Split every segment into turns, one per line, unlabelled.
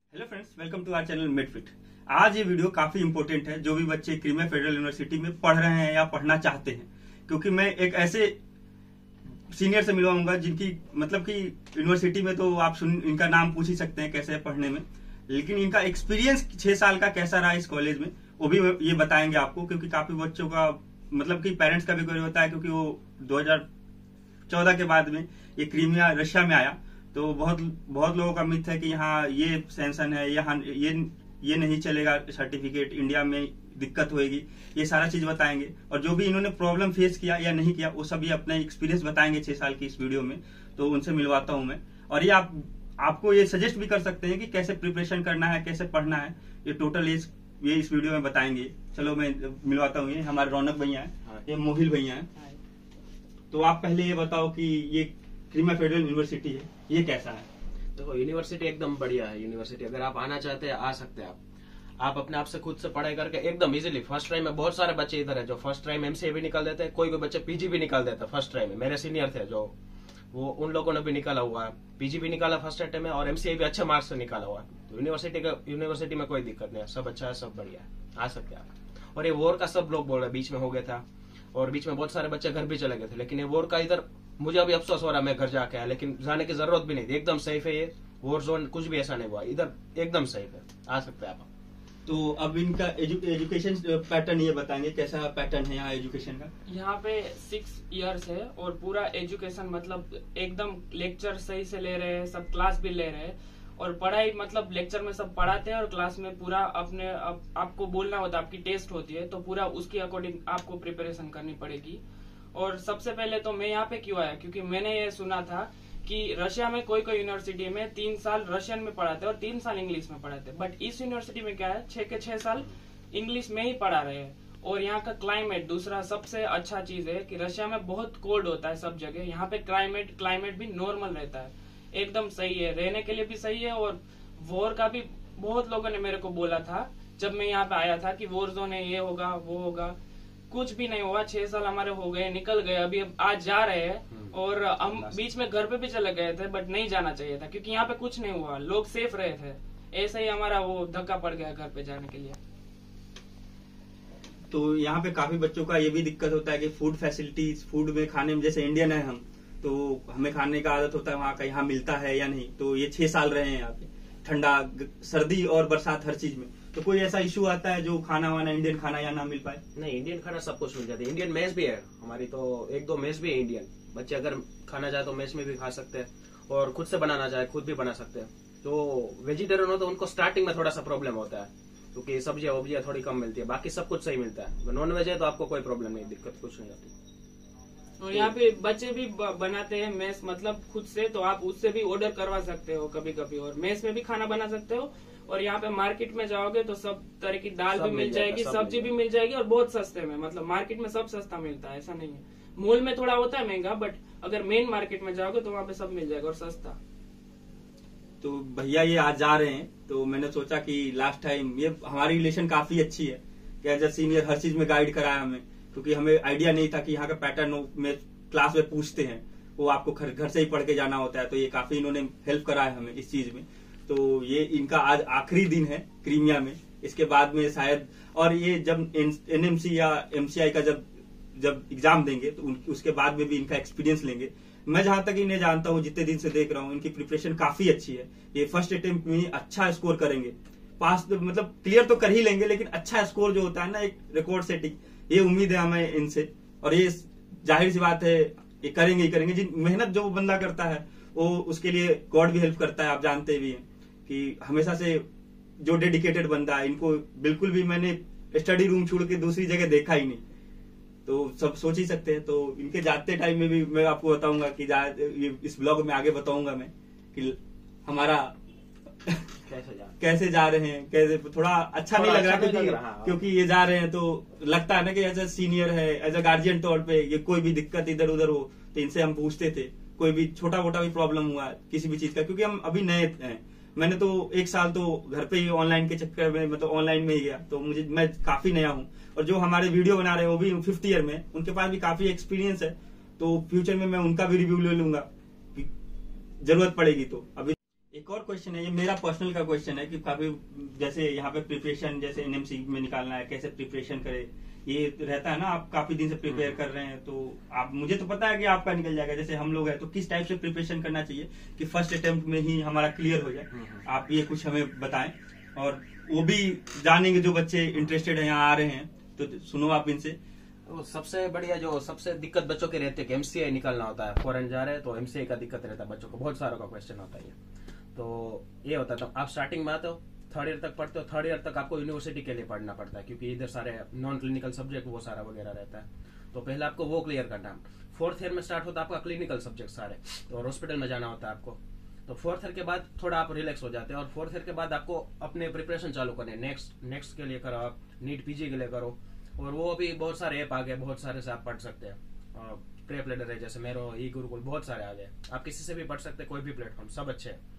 Hello friends, welcome to our channel Medfit. आज ये video काफी इंपॉर्टेंट है जो भी बच्चे क्रीमिया फेडरल यूनिवर्सिटी में पढ़ रहे हैं या पढ़ना चाहते हैं, क्योंकि मैं एक ऐसे सीनियर से मिलवाऊंगा जिनकी मतलब कि यूनिवर्सिटी में तो आप इनका नाम पूछ ही सकते हैं कैसे है पढ़ने में, लेकिन इनका एक्सपीरियंस 6 साल का कैसा रहा इस कॉलेज में वो भी ये बताएंगे आपको। क्योंकि काफी बच्चों का मतलब कि पेरेंट्स का भी कोई होता है, क्योंकि वो 2014 के बाद में ये क्रीमिया रशिया में आया, तो बहुत लोगों का मिथ है कि यहाँ ये सैंक्शन है, यहाँ ये नहीं चलेगा, सर्टिफिकेट इंडिया में दिक्कत होगी। ये सारा चीज बताएंगे और जो भी इन्होंने प्रॉब्लम फेस किया या नहीं किया वो सब ये अपना एक्सपीरियंस बताएंगे 6 साल की इस वीडियो में। तो उनसे मिलवाता हूं मैं, और ये आपको ये सजेस्ट भी कर सकते हैं कि कैसे प्रिपरेशन करना है, कैसे पढ़ना है। ये टोटल ये इस वीडियो में बताएंगे। चलो मैं मिलवाता हूँ। ये हमारे रौनक भैया है, ये मोहिल भैया है। तो आप पहले ये बताओ कि ये क्रीमिया फेडरल यूनिवर्सिटी है, ये कैसा है?
देखो, यूनिवर्सिटी एकदम बढ़िया है। यूनिवर्सिटी अगर आप आना चाहते हैं आ सकते हैं। आप अपने आप से खुद से पढ़ाई करके एकदम इजीली फर्स्ट टाइम में बहुत सारे बच्चे इधर है जो फर्स्ट टाइम एमसीए भी निकाल देते हैं, कोई भी बच्चे पीजी भी निकाल देता है फर्स्ट टाइम में। मेरे सीनियर थे जो वो उन लोगों ने भी निकाला हुआ है, पीजी भी निकाला फर्स्ट टाइम में और एमसीए भी अच्छे मार्क्स से निकाला हुआ है। तो यूनिवर्सिटी में कोई दिक्कत नहीं है, सब अच्छा है, सब बढ़िया है, आ सकते हैं आप। और ये वॉर का सब लोग बोल रहे बीच में हो गया था और बीच में बहुत सारे बच्चे घर भी चले गए थे, लेकिन ये वॉर का इधर मुझे अभी अफसोस हो रहा है, मैं घर जाके आया, लेकिन जाने की जरूरत भी नहीं थी। एकदम सेफ है ये वॉर जोन, कुछ भी ऐसा नहीं हुआ इधर, एकदम सेफ है, आ सकते हैं आप।
तो अब इनका एजुकेशन पैटर्न ये बताएंगे कैसा पैटर्न है यहाँ एजुकेशन का?
यहाँ पे 6 इयर्स है और पूरा एजुकेशन मतलब एकदम लेक्चर सही से ले रहे हैं, सब क्लास भी ले रहे हैं और पढ़ाई मतलब लेक्चर में सब पढ़ाते हैं और क्लास में पूरा आपको बोलना होता है, आपकी टेस्ट होती है तो पूरा उसके अकॉर्डिंग आपको प्रिपरेशन करनी पड़ेगी। और सबसे पहले तो मैं यहाँ पे क्यों आया, क्योंकि मैंने ये सुना था कि रशिया में कोई यूनिवर्सिटी में 3 साल रशियन में पढ़ाते हैं और 3 साल इंग्लिश में पढ़ाते हैं, बट इस यूनिवर्सिटी में क्या है 6 के 6 साल इंग्लिश में ही पढ़ा रहे हैं। और यहाँ का क्लाइमेट दूसरा सबसे अच्छा चीज है कि रशिया में बहुत कोल्ड होता है सब जगह, यहाँ पे क्लाइमेट भी नॉर्मल रहता है, एकदम सही है, रहने के लिए भी सही है। और वॉर का भी बहुत लोगों ने मेरे को बोला था जब मैं यहाँ पे आया था कि वॉर जोन है, ये होगा वो होगा, कुछ भी नहीं हुआ। 6 साल हमारे हो गए, निकल गए, अभी आज जा रहे हैं। और हम बीच में घर पे भी चले गए थे बट नहीं जाना चाहिए था क्योंकि यहाँ पे कुछ नहीं हुआ, लोग सेफ रहे थे। ऐसे ही हमारा वो धक्का पड़ गया घर पे जाने के लिए।
तो यहाँ पे काफी बच्चों का ये भी दिक्कत होता है कि फूड फैसिलिटीज, फूड में खाने में, जैसे इंडियन है हम तो हमें खाने का आदत होता है वहाँ का, यहाँ मिलता है या नहीं। तो ये 6 साल रहे हैं यहाँ पे, ठंडा सर्दी और बरसात हर चीज में, तो कोई ऐसा इशू आता है जो खाना वाना इंडियन खाना या ना मिल पाए?
नहीं, इंडियन खाना सब कुछ मिल जाता है। इंडियन मेस भी है हमारी, तो 1-2 मेस भी है इंडियन। बच्चे अगर खाना चाहे तो मेस में भी खा सकते हैं और खुद से बनाना चाहे खुद भी बना सकते हैं। तो वेजिटेरियन हो तो उनको स्टार्टिंग में थोड़ा सा प्रॉब्लम होता है क्योंकि सब्जियां वब्जियां थोड़ी कम मिलती है, बाकी सब कुछ सही मिलता है। नॉन वेज है तो आपको कोई प्रॉब्लम नहीं, दिक्कत कुछ नहीं होती।
और यहाँ पे बच्चे भी बनाते हैं मेस मतलब खुद से, तो आप उससे भी ऑर्डर करवा सकते हो कभी कभी, और मेस में भी खाना बना सकते हो। और यहाँ पे मार्केट में जाओगे तो सब तरह की दाल भी मिल जाएगी, सब्जी भी मिल जाएगी और बहुत सस्ते में, मतलब मार्केट में सब सस्ता मिलता है, ऐसा नहीं है। मॉल में थोड़ा होता है महंगा, बट अगर मेन मार्केट में जाओगे तो वहाँ पे सब मिल जाएगा और सस्ता।
तो भैया ये आज जा रहे हैं तो मैंने सोचा कि लास्ट टाइम ये हमारी रिलेशन काफी अच्छी है कि एज अ सीनियर हर चीज में गाइड कराया हमें, क्योंकि हमें आइडिया नहीं था कि यहाँ का पैटर्न में क्लास में पूछते हैं, वो आपको घर से ही पढ़ के जाना होता है। तो ये काफी इन्होंने हेल्प करा है हमें इस चीज में। तो ये इनका आज आखिरी दिन है क्रीमिया में, इसके बाद में शायद, और ये जब एनएमसी या एमसीआई का जब एग्जाम देंगे तो उसके बाद में भी इनका एक्सपीरियंस लेंगे। मैं जहां तक इन्हें जानता हूं, जितने दिन से देख रहा हूं, इनकी प्रिपरेशन काफी अच्छी है। ये फर्स्ट अटेम्प्ट में ही अच्छा स्कोर करेंगे, पास तो मतलब क्लियर तो कर ही लेंगे, लेकिन अच्छा स्कोर जो होता है ना, एक रिकॉर्ड सेटिंग, ये उम्मीद है हमें इनसे। और ये जाहिर सी बात है ये करेंगे ही करेंगे। जिन मेहनत जो बंदा करता है वो उसके लिए गॉड भी हेल्प करता है। आप जानते भी हैं कि हमेशा से जो डेडिकेटेड बंदा है, इनको बिल्कुल भी मैंने स्टडी रूम छोड़ के दूसरी जगह देखा ही नहीं, तो सब सोच ही सकते हैं। तो इनके जाते टाइम में भी मैं आपको बताऊंगा कि इस ब्लॉग में आगे बताऊंगा मैं कि हमारा कैसे जा रहे हैं, कैसे थोड़ा अच्छा नहीं लग रहा क्योंकि ये जा रहे हैं तो लगता है ना कि एज अ सीनियर है, एज अ गार्जियन तौर पे ये कोई भी दिक्कत इधर उधर हो तो इनसे हम पूछते थे, कोई भी छोटा मोटा भी प्रॉब्लम हुआ किसी भी चीज का, क्योंकि हम अभी नए हैं। मैंने तो 1 साल तो घर पे ही ऑनलाइन के चक्कर में मतलब ऑनलाइन में ही गया, तो मैं काफी नया हूँ। और जो हमारे वीडियो बना रहे हैं वो भी 5th ईयर में, उनके पास भी काफी एक्सपीरियंस है, तो फ्यूचर में मैं उनका भी रिव्यू ले लूंगा जरूरत पड़ेगी तो। अभी एक और क्वेश्चन है, ये मेरा पर्सनल का क्वेश्चन है कि काफी जैसे यहाँ पे प्रिपरेशन जैसे एनएमसी में निकालना है, कैसे प्रिपरेशन करे, ये रहता है ना, आप काफी दिन से प्रिपेयर कर रहे हैं, तो आप, मुझे तो पता है कि आपका निकल जाएगा, जैसे हम लोग हैं, तो किस टाइप से प्रिपरेशन करना चाहिए कि फर्स्ट अटेम्प्ट में ही हमारा क्लियर हो जाए, आप ये कुछ हमें बताएं। और वो भी जानेंगे जो बच्चे इंटरेस्टेड है, यहाँ आ रहे हैं, तो सुनो आप इनसे।
तो सबसे बढ़िया जो सबसे दिक्कत बच्चों के रहती है कि एमसीआई निकालना होता है, फॉरेन जा रहे हैं तो एमसीआई का दिक्कत रहता है बच्चों को, बहुत सारों का क्वेश्चन होता है। तो ये होता है, तो आप स्टार्टिंग में आते हो, थर्ड ईयर तक पढ़ते हो, थर्ड ईयर तक आपको यूनिवर्सिटी के लिए पढ़ना पड़ता है, क्योंकि इधर सारे नॉन क्लिनिकल सब्जेक्ट वो सारा वगैरह रहता है, तो पहले आपको वो क्लियर करना है। फोर्थ ईयर में स्टार्ट होता है आपका क्लिनिकल सब्जेक्ट सारे, और हॉस्पिटल में जाना होता है आपको। तो फोर्थ ईयर के बाद थोड़ा आप रिलैक्स हो जाते हैं, और फोर्थ ईयर के बाद आपको अपने प्रिपरेशन चालू करने, नेक्स्ट के लिए करो आप, नीट पीजी के लिए करो, और वो अभी बहुत सारे ऐप आ गए, बहुत सारे से आप पढ़ सकते हैं, प्रेप लीडर है जैसे मेरो, ई गुरुकुल, बहुत सारे आ गए, आप किसी से भी पढ़ सकते हैं, कोई भी प्लेटफॉर्म, सब अच्छे हैं।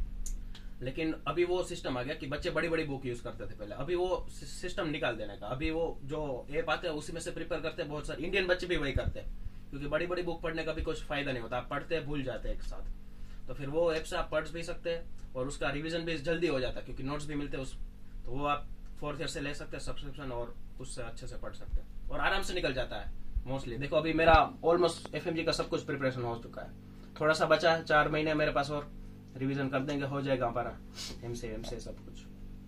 लेकिन अभी वो सिस्टम आ गया कि बच्चे बड़ी बड़ी बुक यूज करते थे पहले, अभी वो सिस्टम निकाल देने का, अभी वो जो ऐप आते हैं उसी में से प्रिपेयर करते हैं, बहुत सारे इंडियन बच्चे भी वही करते हैं, क्योंकि बड़ी बड़ी बुक पढ़ने का भी कुछ फायदा नहीं होता, आप पढ़ते हैं भूल जाते हैं एक साथ, तो फिर वो ऐप से आप पढ़ भी सकते हैं, और उसका रिवीजन भी जल्दी हो जाता है, क्योंकि नोट्स भी मिलते हैं उस, तो वो आप फोर्थ ईयर से ले सकते हैं सब्सक्रिप्शन, और उससे अच्छे से पढ़ सकते हैं, और आराम से निकल जाता है मोस्टली। देखो अभी मेरा ऑलमोस्ट एफएमजी का सब कुछ प्रिपरेशन हो चुका है, थोड़ा सा बचा है, 4 महीने मेरे पास, और रिवीजन कर देंगे, हो जाएगा हमारा एमसीए सब कुछ।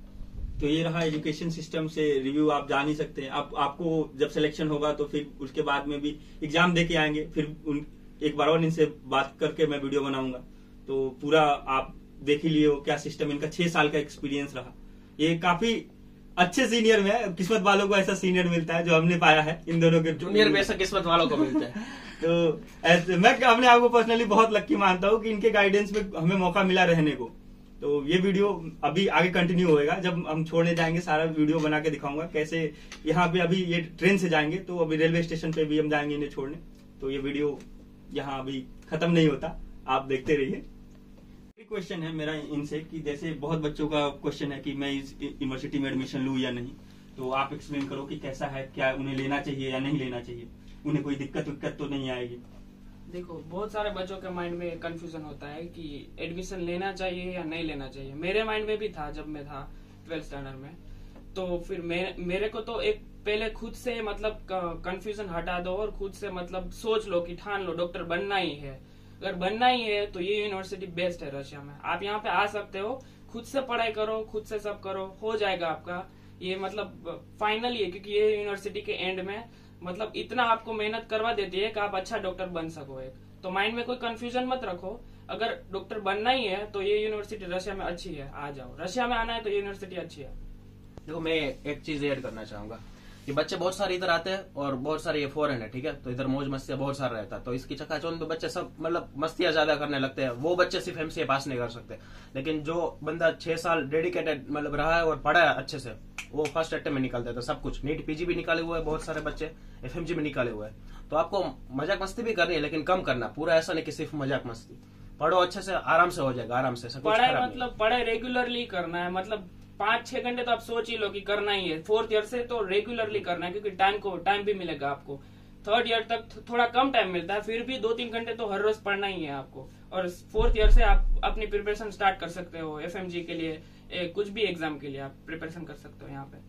तो ये रहा एजुकेशन सिस्टम से रिव्यू, आप जान ही सकते हैं। आपको जब सिलेक्शन होगा तो फिर उसके बाद में भी एग्जाम दे के आएंगे, फिर एक बार और इनसे बात करके मैं वीडियो बनाऊंगा, तो पूरा आप देख ही लियो क्या सिस्टम, इनका 6 साल का एक्सपीरियंस रहा। ये काफी अच्छे सीनियर में, किस्मत वालों को ऐसा सीनियर मिलता है जो हमने पाया है, इन दोनों के
जूनियर में ऐसा किस्मत वालों को मिलता है।
तो ऐसे मैं अपने आप को पर्सनली बहुत लक्की मानता हूँ कि इनके गाइडेंस में हमें मौका मिला रहने को। तो ये वीडियो अभी आगे कंटिन्यू होएगा, जब हम छोड़ने जाएंगे सारा वीडियो बना के दिखाऊंगा कैसे यहाँ पे, अभी ये ट्रेन से जाएंगे तो अभी रेलवे स्टेशन पे भी हम जाएंगे इन्हें छोड़ने, तो ये वीडियो यहाँ अभी खत्म नहीं होता, आप देखते रहिए। क्वेश्चन है मेरा इनसे कि जैसे बहुत बच्चों का क्वेश्चन है कि मैं इस यूनिवर्सिटी में एडमिशन लूँ या नहीं, तो आप एक्सप्लेन करो कि कैसा है, क्या उन्हें लेना चाहिए या नहीं लेना चाहिए, उन्हें कोई दिक्कत तो नहीं आएगी।
देखो बहुत सारे बच्चों के माइंड में कंफ्यूजन होता है कि एडमिशन लेना चाहिए या नहीं लेना चाहिए, मेरे माइंड में भी था जब मैं था 12th स्टैंडर्ड में। तो फिर मेरे को तो एक पहले खुद से मतलब कंफ्यूजन हटा दो और खुद से मतलब सोच लो कि ठान लो डॉक्टर बनना ही है। अगर बनना ही है तो ये यूनिवर्सिटी बेस्ट है रशिया में, आप यहाँ पे आ सकते हो, खुद से पढ़ाई करो, खुद से सब करो, हो जाएगा आपका ये मतलब फाइनल ही है, क्योंकि ये यूनिवर्सिटी के एंड में मतलब इतना आपको मेहनत करवा देती है कि आप अच्छा डॉक्टर बन सको। एक तो माइंड में कोई कंफ्यूजन मत रखो, अगर डॉक्टर बनना ही है तो ये यूनिवर्सिटी रशिया में अच्छी है, आ जाओ। रशिया में आना है तो ये यूनिवर्सिटी अच्छी है।
देखो मैं एक चीज ऐड करना चाहूंगा कि बच्चे बहुत सारे इधर आते हैं और बहुत सारे ये फॉरेन है, ठीक है, तो इधर मौज मस्तियां बहुत सारा रहता है, तो इसकी चकाचौंध पे बच्चे सब मतलब मस्तियां ज्यादा करने लगते हैं। वो बच्चे सिर्फ एमसीए पास नहीं कर सकते, लेकिन जो बंदा 6 साल डेडिकेटेड मतलब रहा है और पढ़ा है अच्छे से, वो फर्स्ट अटेम्प्ट में निकाल देता है सब कुछ। नीट पीजी भी निकाले हुए है बहुत सारे बच्चे, एफएमजी भी निकाले हुए हैं। तो आपको मजाक मस्ती भी करनी है, लेकिन कम करना, पूरा ऐसा नहीं कि सिर्फ मजाक मस्ती। पढ़ो अच्छे से, आराम से हो जाएगा, आराम से।
पढ़ाई मतलब पढ़ाई रेगुलरली करना है, मतलब 5-6 घंटे तो आप सोच ही लो कि करना ही है। 4th ईयर से तो रेगुलरली करना है, क्योंकि टाइम भी मिलेगा आपको। 3rd ईयर तक थोड़ा कम टाइम मिलता है, फिर भी 2-3 घंटे तो हर रोज पढ़ना ही है आपको। और 4th ईयर से आप अपनी प्रिपरेशन स्टार्ट कर सकते हो, एफएमजी के लिए, कुछ भी एग्जाम के लिए आप प्रिपरेशन कर सकते हो यहाँ पे।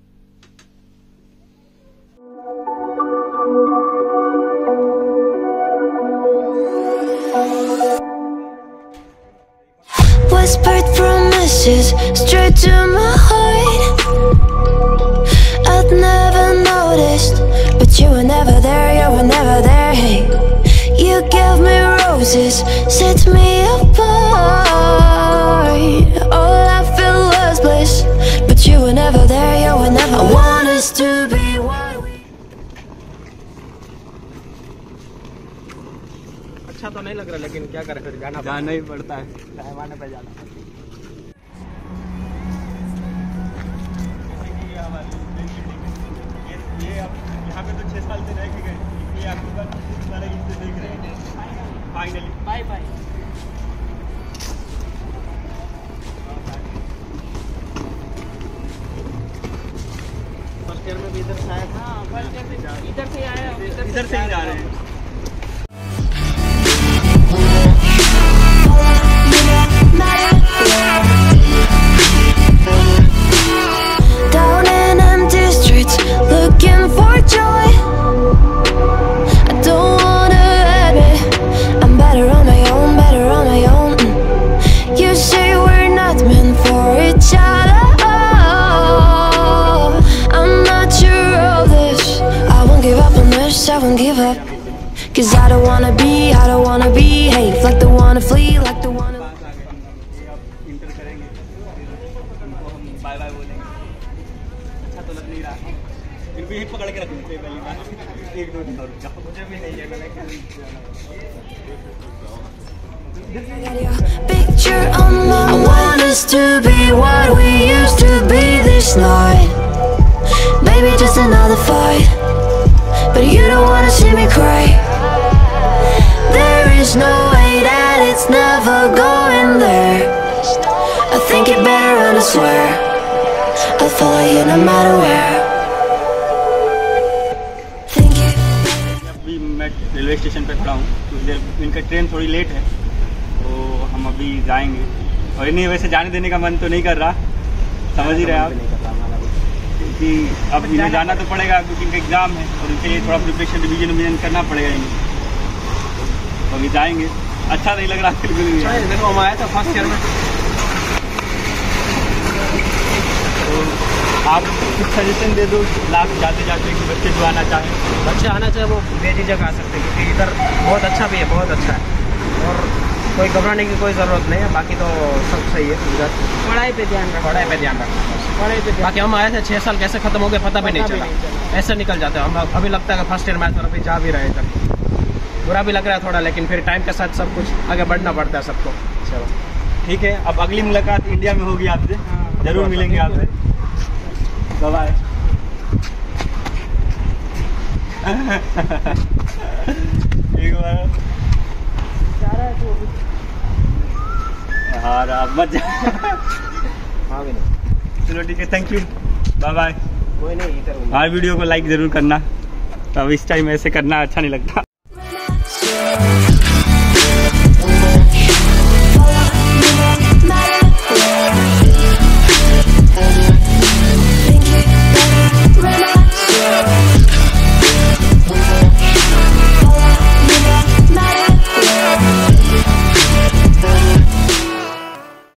Whispered promises straight to my heart. I'd never noticed, but you were never there, you were never there. Hey, you gave me roses, set me apart. All I felt was bliss, but you were never there, you were never. I want us to be what we.
अच्छा तो नहीं लग रहा, लेकिन क्या करे, फिर जाना ही पड़ता है, टाइम आने पे जाना।
ये अब यहाँ पे तो 6 साल से रह के गए, ये आपके पास सारे इनसे देख रहे हैं। Finally
bye bye.
First year में भी इधर से आया था।
हाँ, फर्स्ट ईयर से इधर से आया,
इधर से ही जा रहे हैं।
Matter Down in empty streets, looking for joy. I don't wanna admit I'm better on my own, better on my own. You say we're not meant for each other. I'm not sure of this. I won't give up on this, I won't give up. Cause I don't wanna behave like the wanna flee, like the wanna.
Enter करेंगे, उनको हम bye bye बोलेंगे। अच्छा तो लग नहीं रहा, फिर भी पकड़ के रखने से पहली बार 1-2 दिन और रुक जाओ, मुझे भी नहीं है
Picture on my wall. I want us to be what we used to be this night. Maybe just another fight, but you don't wanna see me cry. There is no way that it's never going there. I think it better and I swear I'll follow you no matter where. Think it.
अभी मैं railway station पे खड़ा हूँ, तो इनका train थोड़ी late है, तो हम अभी जाएंगे। और इन्हें वैसे जाने देने का मन तो नहीं कर रहा, समझ ही रहे आप, क्योंकि अब इन्हें जाना तो पड़ेगा क्योंकि इनका एग्ज़ाम है और इनके लिए थोड़ा प्रिपरेशन रिवीजन करना पड़ेगा इन्हें। तो अभी जाएंगे। अच्छा नहीं लग रहा बिल्कुल भी।
देखो हम आया था फर्स्ट ईयर में।
तो आप कुछ सजेशन दे दो लास्ट जाते जाते कि बच्चे जो आना चाहें,
बच्चे आना चाहे वो बेझिझक आ सकते हैं, क्योंकि इधर बहुत अच्छा भी है, बहुत अच्छा है और कोई घबराने की कोई ज़रूरत नहीं है। बाकी तो सब सही है इधर।
पढ़ाई पे ध्यान रखना,
पढ़ाई पे ध्यान रखना,
पढ़ाई पे ध्यान।
बाकी हम आए थे 6 साल कैसे खत्म हो गए पता भी नहीं चला, ऐसे निकल जाते हैं हम। अभी लगता है कि फर्स्ट ईयर में तो अभी जा भी रहे इधर, बुरा भी लग रहा है थोड़ा, लेकिन फिर टाइम के साथ सब कुछ आगे बढ़ना पड़ता है सबको।
चलो ठीक है, अब अगली मुलाकात इंडिया में होगी आपसे, जरूर मिलेंगे आपसे। Bye bye. एक बार यार आप मत जा।
हाँ भी नहीं,
चलो ठीक है, थैंक यू, बाय बाय।
कोई नहीं, इधर
हर वीडियो को लाइक जरूर करना, तो अब इस टाइम ऐसे करना अच्छा नहीं लगता।